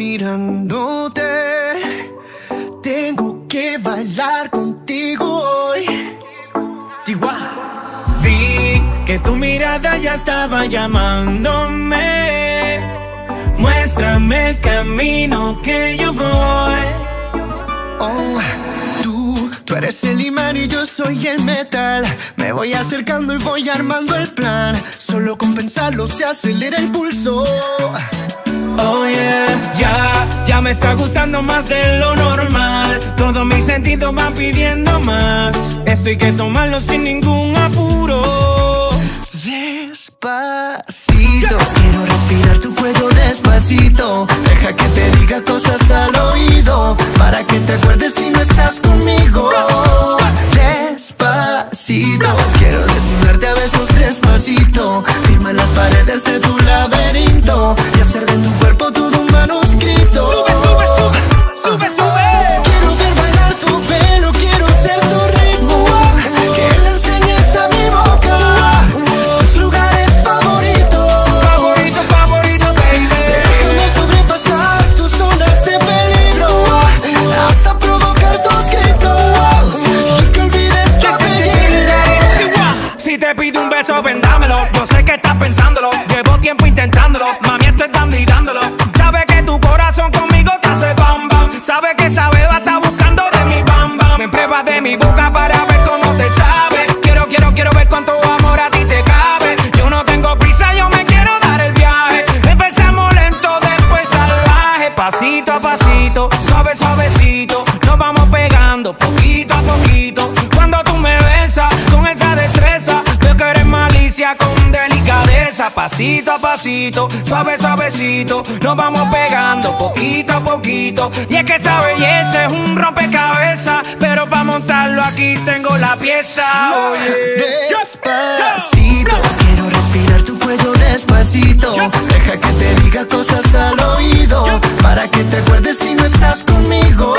mirándote. Tengo que bailar contigo hoy. Chihuahua. Vi que tu mirada ya estaba llamándome. Muéstrame el camino que yo voy. Oh, tú eres el imán y yo soy el metal. Me voy acercando y voy armando el plan. Solo con pensarlo se acelera el pulso. Oh yeah, ya me está gustando más de lo normal. Todos mis sentidos van pidiendo más. Esto hay que tomarlo sin ningún apuro. Despacito, quiero respirar tu cuello despacito. Deja que te diga cosas al oído, para que te acuerdes si no estás conmigo. Despacito, quiero desnudarte a besos despacito. Firma las paredes de tu laberinto y hacer de tu cuerpo todo un manuscrito. Sube, sube, sube, sube, sube. Quiero ver bailar tu pelo, quiero ser tu ritmo. Que le enseñes a mi boca tus lugares favoritos. Favorito, favorito, baby. Déjame sobrepasar tus zonas de peligro, hasta provocar tus gritos y que olvides tu apellido. Si te pido un beso, ven dámelo. Yo sé que estás pensándolo, llevo tiempo intentándolo. Mami, esto es dando y dándolo. Sabe que tu corazón conmigo te hace bam bam. Sabe que esa beba está buscando de mi bam bam. Me pruebas de mi boca para ver cómo te sabe. Quiero ver cuánto amor a ti te cabe. Yo no tengo prisa, yo me quiero dar el viaje. Empezamos lento, después salvaje. Pasito a pasito, suave, suavecito. Nos vamos pegando poquito a poquito. Cuando tú me besas con esa destreza, veo que eres malicia con delicadeza. Pasito a pasito, suave, suavecito. Nos vamos pegando poquito a poquito. Y es que esa belleza es un rompecabezas, pero para montarlo aquí tengo la pieza. Despacito, quiero respirar tu cuello despacito. Deja que te diga cosas al oído, para que te acuerdes si no estás conmigo.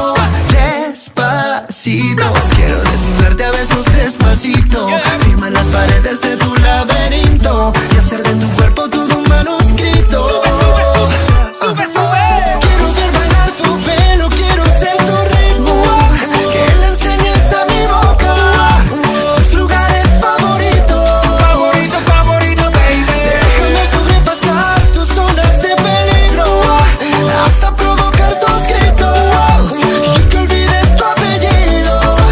Despacito, quiero desnudarte a besos despacito. Firma las paredes de tu laberinto y hacer de tu cuerpo todo un manuscrito. Sube, sube, sube, sube, sube. Quiero ver bailar tu pelo, quiero ser tu ritmo. Que le enseñes a mi boca tus lugares favoritos. Favorito, favorito, baby. Déjame sobrepasar tus zonas de peligro, hasta provocar tus gritos y que olvides tu apellido.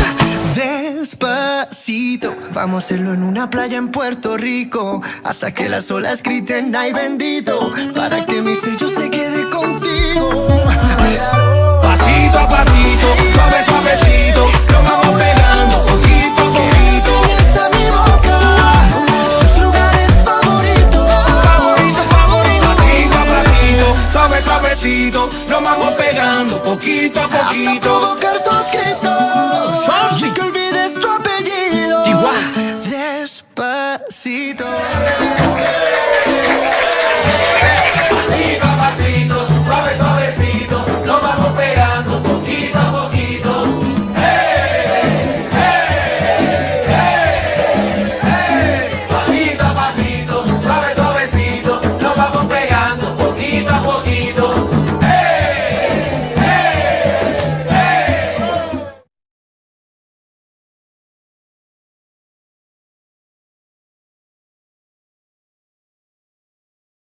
Despacito, vamos a hacerlo en una playa en Puerto Rico, hasta que las olas griten ay bendito, para que mi sello se quede contigo. Pasito a pasito, suave, suavecito. Nos vamos pegando poquito a Que le poquito. enseñes a mi boca tus lugares favoritos. Favorito, favorito. Pasito a pasito, suave, suavecito. Nos vamos pegando poquito a Hasta poquito. provocar tus gritos y que olvides tu apellido. Chihuahua. Despacito.